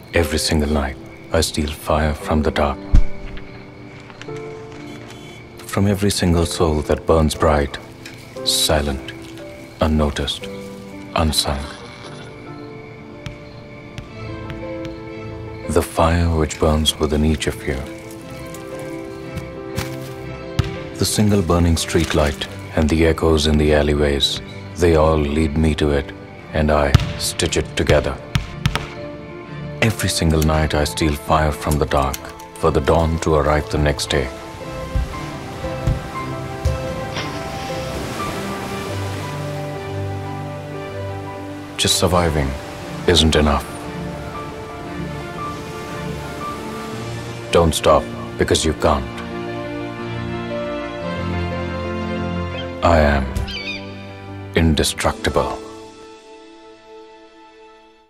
Every single night, I steal fire from the dark. From every single soul that burns bright, silent, unnoticed, unsung. The fire which burns within each of you. The single burning streetlight and the echoes in the alleyways, they all lead me to it, and I stitch it together. Every single night I steal fire from the dark, for the dawn to arrive the next day. Just surviving isn't enough. Don't stop, because you can't. I am indestructible.